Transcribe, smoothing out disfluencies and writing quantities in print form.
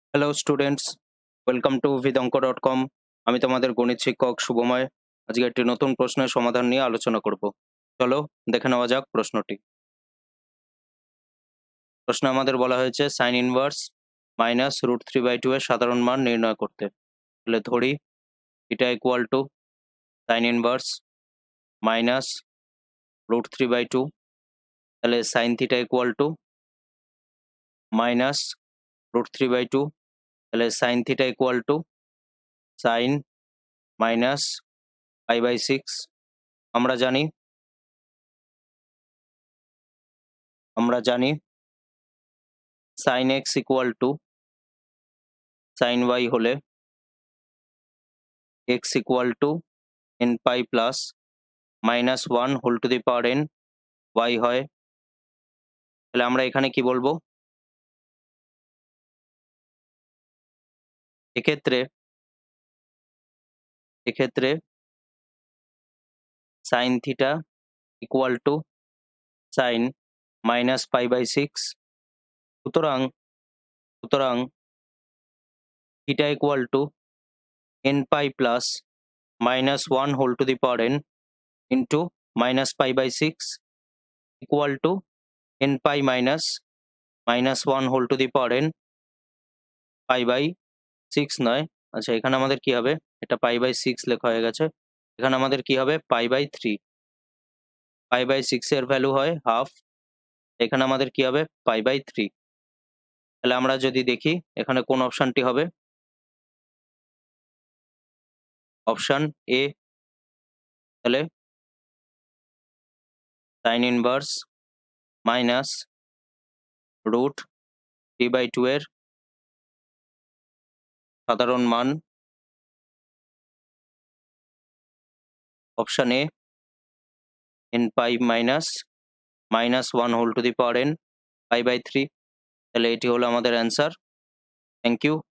Hello students, welcome to vidanko.com। আমি তোমাদের গণিত শিক্ষক শুভময়। আজকে একটি নতুন প্রশ্নের সমাধান নিয়ে আলোচনা করব। চলো দেখে নেওয়া যাক প্রশ্নটি। প্রশ্নে আমাদের বলা হয়েছে সাইন ইনভার্স মাইনাস √3/2 এর সাধারণ মান নির্ণয় করতে। তাহলে ধরি এটা equal to sine inverse minus √3/2। তাহলে sine theta equal to minus √3/2। তাহলে sine theta equal to sine minus π/6। আমরা জানি sin x equal to sin y হলে x equal to n pi plus -1 whole to the power n y হয়। তাহলে আমরা এখানে কি বলবো? এক্ষেত্রে sin theta equal to sin -π/6। সুতরাং theta equal to n pi plus -1 whole to the power n into -π/6 equal to n pi minus -1 whole to the power n π/6 নয়। আচ্ছা, এখানে আমাদের কি হবে? এটা π/6 লেখা হয়ে গেছে। এখানে আমাদের কি হবে? π/3। π/6 এর ভ্যালু হয় হাফ। এখানে আমাদের কি হবে? π/3। তাহলে আমরা যদি দেখি এখানে কোন অপশনটি হবে? Option A. তাহলে সাইন ইনভার্স মাইনাস √3/2 এর সাধারণ মান, option A n pi minus -1 whole to the power n π/3। তাহলে এটি হলো আমাদের অ্যান্সার। Thank you.